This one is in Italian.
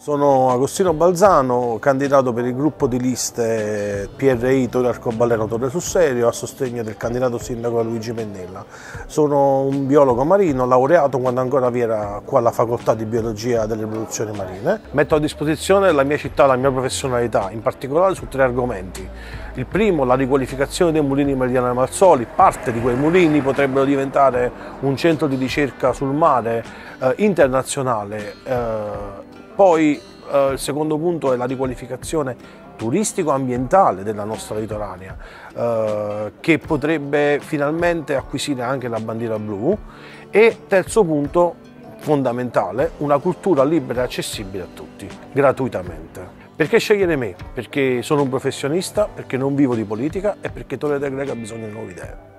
Sono Agostino Balzano, candidato per il gruppo di liste PRI Torre Arcobaleno Torre sul Serio a sostegno del candidato sindaco Luigi Pennella. Sono un biologo marino, laureato quando ancora vi era qua la facoltà di biologia delle produzioni marine. Metto a disposizione la mia città, la mia professionalità, in particolare su 3 argomenti. Il primo, la riqualificazione dei mulini Meridiana Marzoli. Parte di quei mulini potrebbero diventare un centro di ricerca sul mare internazionale. Poi il secondo punto è la riqualificazione turistico-ambientale della nostra litoranea, che potrebbe finalmente acquisire anche la bandiera blu. E terzo punto, fondamentale, una cultura libera e accessibile a tutti, gratuitamente. Perché scegliere me? Perché sono un professionista, perché non vivo di politica e perché Torre del Greco ha bisogno di nuove idee.